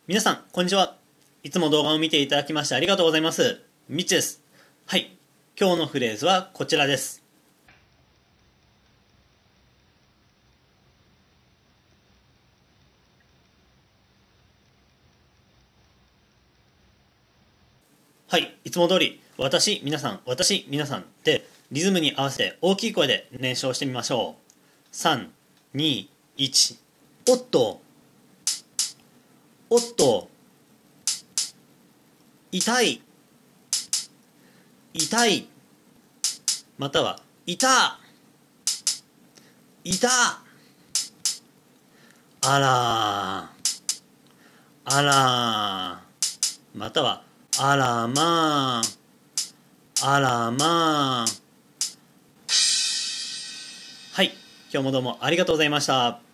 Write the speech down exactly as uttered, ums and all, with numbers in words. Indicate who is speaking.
Speaker 1: 皆さん、こんにちは。いつも動画を見ていただきましてありがとうございます。みっちです。はい。今日のフレーズはこちらです。はい。いつも通り、私、皆さん、私、皆さんで、リズムに合わせて大きい声で練習をしてみましょう。さん、に、いち。おっと、おっと、痛い、痛い、または、いた、いた、あらー、あらー、または、あらまあ、あらまあ。はい、今日もどうもありがとうございました。